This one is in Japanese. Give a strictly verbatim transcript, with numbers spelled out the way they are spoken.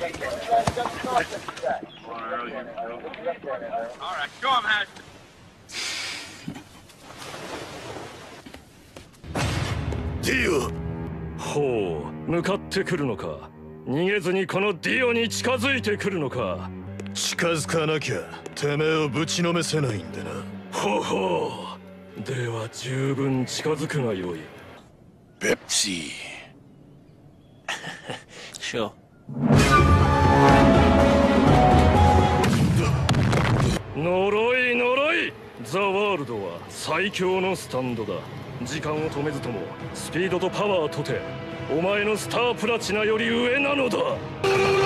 ディオ。 ほう、向かってくるのか。逃げずにこのディオに近づいてくるのか。 近づかなきゃてめえをぶちのめせないんでな。 ほほう。では十分近づくがよい。 ペプシー。Sure。 呪い呪い。ザ・ワールドは最強のスタンドだ。時間を止めずともスピードとパワーとてお前のスタープラチナより上なのだ。